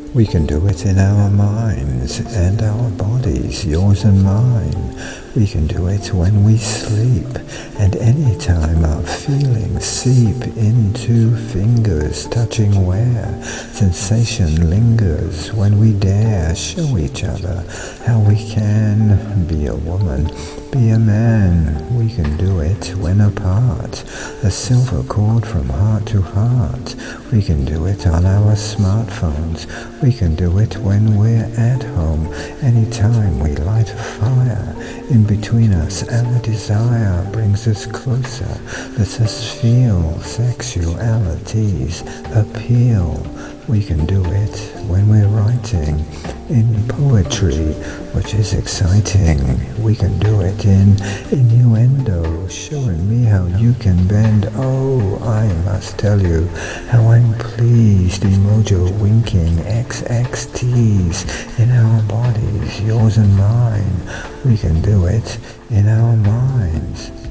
We can do it in our minds and our bodies, yours and mine. We can do it when we sleep, and any time our feelings seep into fingers touching where sensation lingers. When we dare show each other how we can be a woman, be a man. We can do it when apart, a silver cord from heart to heart. We can do it on our smartphones. We can do it when we're at home. Anytime we light a fire in between us, our desire brings us closer, lets us feel sexuality's appeal. We can do it when we're writing in poetry, which is exciting. We can do it in innuendo, showing me how you can bend. Oh, I must tell you how I'm pleased. Emojo winking, XXTs in our bodies, yours and mine. We can do it in our minds.